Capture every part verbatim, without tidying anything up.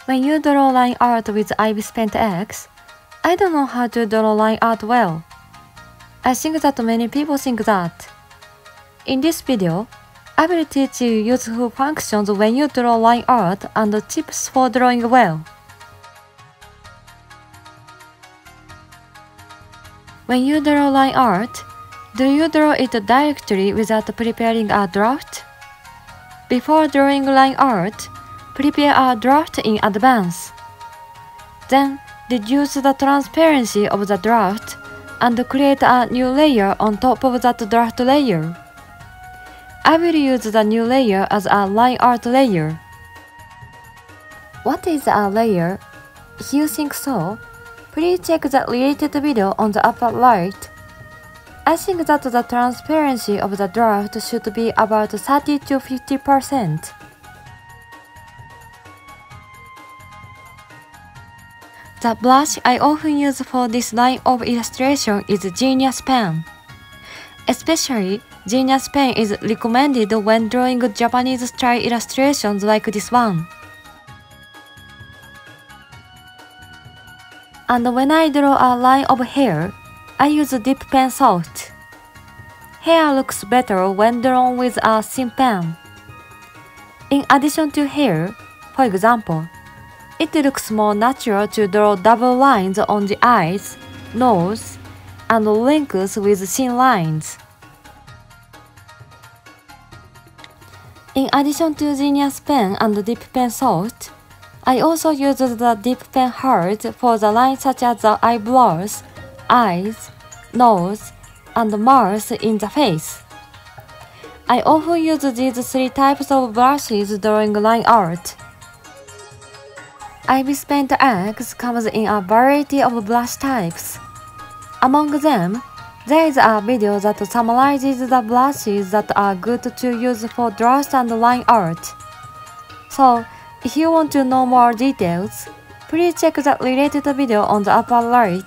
When you draw line art with ibisPaint X, I don't know how to draw line art well. I think that many people think that. In this video, I will teach you useful functions when you draw line art and tips for drawing well. When you draw line art, do you draw it directly without preparing a draft? Before drawing line art, prepare a draft in advance. Then, reduce the transparency of the draft and create a new layer on top of that draft layer. I will use the new layer as a line art layer. What is a layer? If you think so, please check the related video on the upper right. I think that the transparency of the draft should be about thirty to fifty percent. The brush I often use for this line of illustration is Genius Pen. Especially, Genius Pen is recommended when drawing Japanese-style illustrations like this one. And when I draw a line of hair, I use dip pen soft. Hair looks better when drawn with a thin pen. In addition to hair, for example, it looks more natural to draw double lines on the eyes, nose, and wrinkles with thin lines. In addition to Genius Pen and dip pen soft, I also use the dip pen hard for the lines such as the eyebrows, eyes, nose, and mouth in the face. I often use these three types of brushes during line art. ibisPaint X comes in a variety of brush types. Among them, there is a video that summarizes the brushes that are good to use for draft and line art. So, if you want to know more details, please check the related video on the upper right.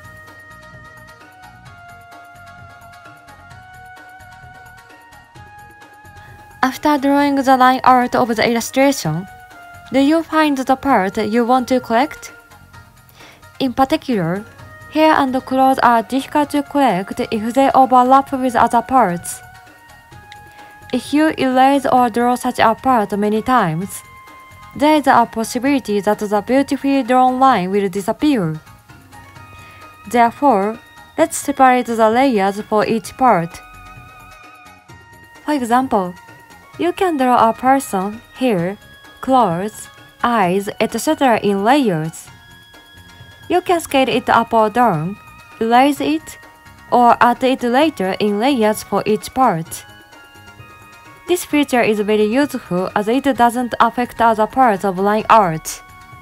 After drawing the line art of the illustration, do you find the part you want to correct? In particular, hair and clothes are difficult to correct if they overlap with other parts. If you erase or draw such a part many times, there is a possibility that the beautifully drawn line will disappear. Therefore, let's separate the layers for each part. For example, you can draw a person, hair, clothes, eyes, et cetera in layers. You can scale it up or down, erase it, or add it later in layers for each part. This feature is very useful as it doesn't affect other parts of line art.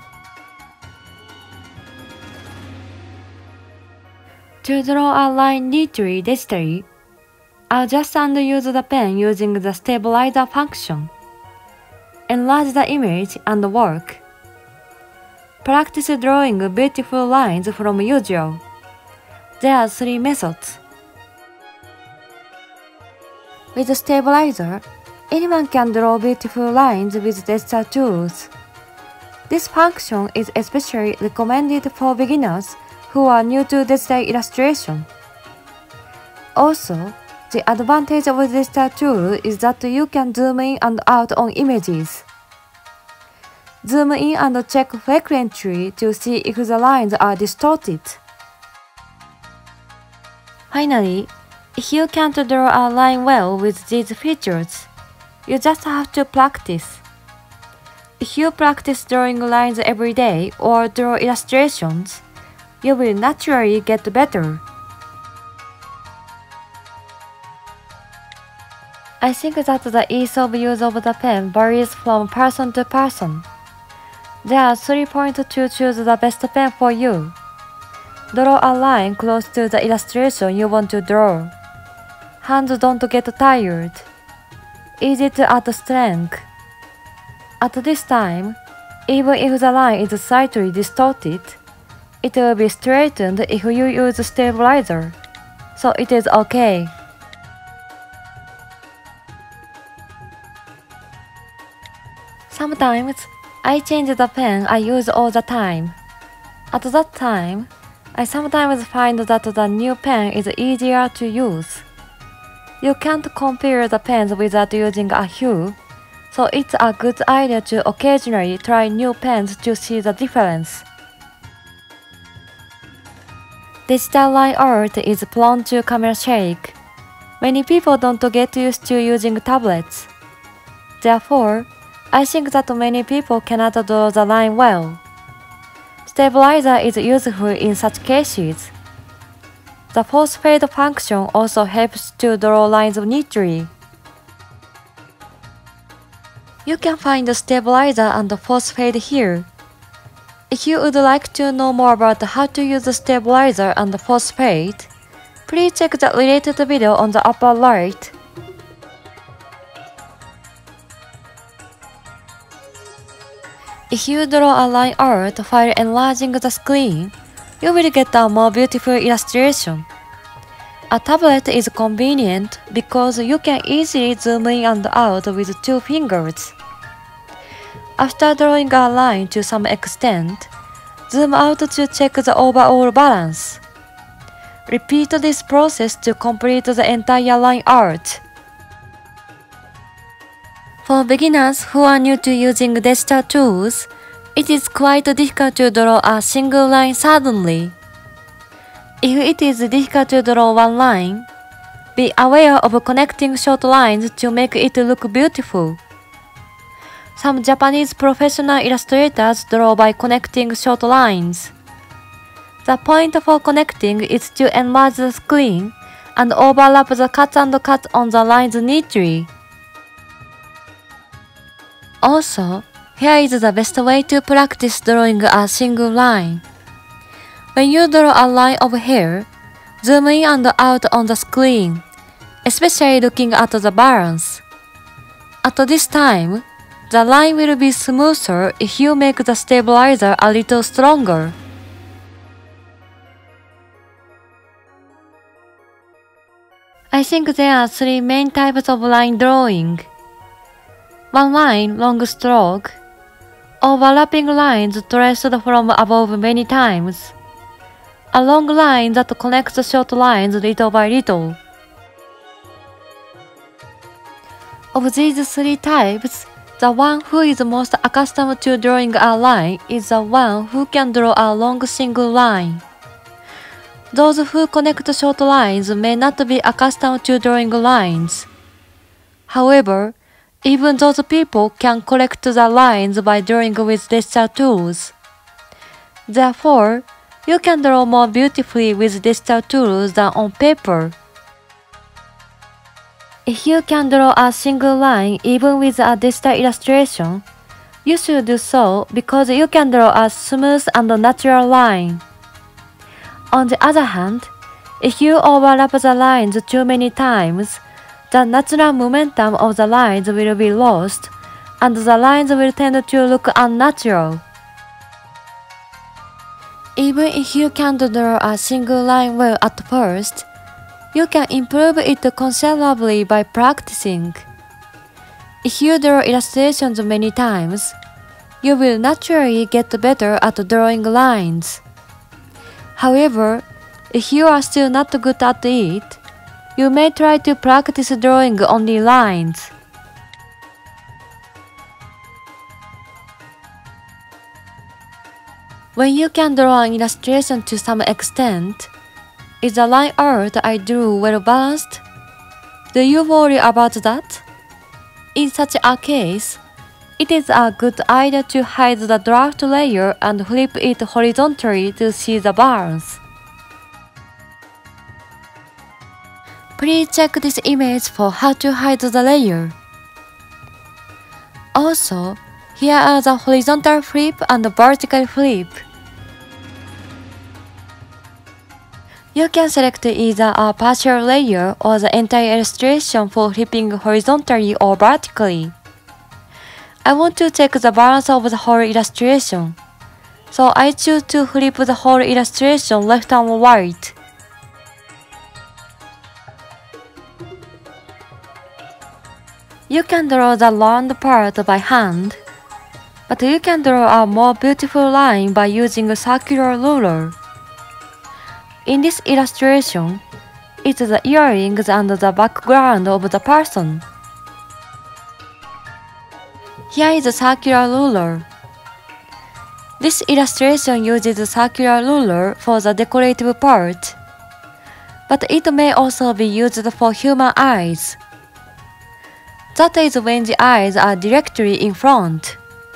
To draw a line neatly digitally, adjust and use the pen using the stabilizer function. Enlarge the image and work. Practice drawing beautiful lines from usual. There are three methods. With the stabilizer, anyone can draw beautiful lines with digital tools. This function is especially recommended for beginners who are new to digital illustration. Also, the advantage of this digital tool is that you can zoom in and out on images. Zoom in and check frequently to see if the lines are distorted. Finally, if you can't draw a line well with these features, you just have to practice. If you practice drawing lines every day or draw illustrations, you will naturally get better. I think that the ease of use of the pen varies from person to person. There are three points to choose the best pen for you. Draw a line close to the illustration you want to draw. Hands don't get tired. Easy to add strength. At this time, even if the line is slightly distorted, it will be straightened if you use stabilizer, so it is okay. Sometimes, I change the pen I use all the time. At that time, I sometimes find that the new pen is easier to use. You can't compare the pens without using a hue, so it's a good idea to occasionally try new pens to see the difference. Digital line art is prone to camera shake. Many people don't get used to using tablets. Therefore, I think that many people cannot draw the line well. Stabilizer is useful in such cases. The force fade function also helps to draw lines neatly. You can find the stabilizer and the force fade here. If you would like to know more about how to use the stabilizer and the force fade, please check the related video on the upper right. If you draw a line art while enlarging the screen, you will get a more beautiful illustration. A tablet is convenient because you can easily zoom in and out with two fingers. After drawing a line to some extent, zoom out to check the overall balance. Repeat this process to complete the entire line art. For beginners who are new to using digital tools, it is quite difficult to draw a single line suddenly. If it is difficult to draw one line, be aware of connecting short lines to make it look beautiful. Some Japanese professional illustrators draw by connecting short lines. The point for connecting is to enlarge the screen and overlap the cuts and cuts on the lines neatly. Also, here is the best way to practice drawing a single line. When you draw a line of hair, zoom in and out on the screen, especially looking at the balance. At this time, the line will be smoother if you make the stabilizer a little stronger. I think there are three main types of line drawing. One line, long stroke. Overlapping lines traced from above many times. A long line that connects the short lines little by little. Of these three types, the one who is most accustomed to drawing a line is the one who can draw a long single line. Those who connect short lines may not be accustomed to drawing lines. However, even those people can correct the lines by drawing with digital tools. Therefore, you can draw more beautifully with digital tools than on paper. If you can draw a single line even with a digital illustration, you should do so because you can draw a smooth and natural line. On the other hand, if you overlap the lines too many times, the natural momentum of the lines will be lost, and the lines will tend to look unnatural. Even if you can't draw a single line well at first, you can improve it considerably by practicing. If you draw illustrations many times, you will naturally get better at drawing lines. However, if you are still not good at it, you may try to practice drawing only lines. When you can draw an illustration to some extent, is the line art I drew well balanced? Do you worry about that? In such a case, it is a good idea to hide the draft layer and flip it horizontally to see the balance. Please check this image for how to hide the layer. Also, here are the horizontal flip and vertical flip. You can select either a partial layer or the entire illustration for flipping horizontally or vertically. I want to check the balance of the whole illustration, so I choose to flip the whole illustration left and right. You can draw the round part by hand, But you can draw a more beautiful line by using a circular ruler. In this illustration, it's the earrings and the background of the person. Here is a circular ruler. This illustration uses a circular ruler for the decorative part, but it may also be used for human eyes. That is when the eyes are directly in front.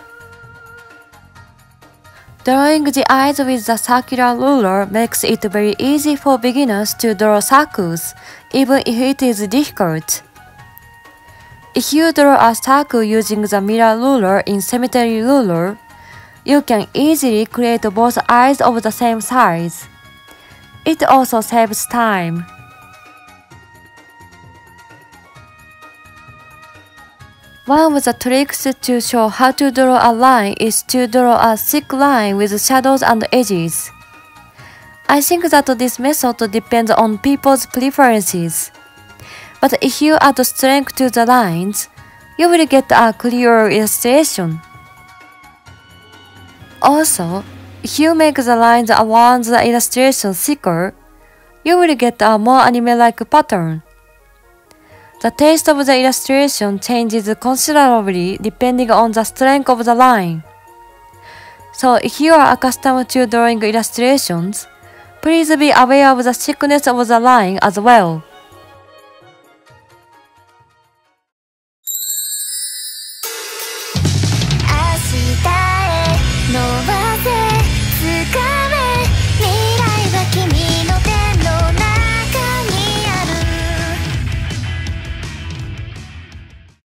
Drawing the eyes with the circular ruler makes it very easy for beginners to draw circles, even if it is difficult. If you draw a circle using the mirror ruler in symmetry ruler, you can easily create both eyes of the same size. It also saves time. One of the tricks to show how to draw a line is to draw a thick line with shadows and edges. I think that this method depends on people's preferences. But if you add strength to the lines, you will get a clearer illustration. Also, if you make the lines around the illustration thicker, you will get a more anime-like pattern. The taste of the illustration changes considerably depending on the strength of the line. So if you are accustomed to drawing illustrations, please be aware of the thickness of the line as well.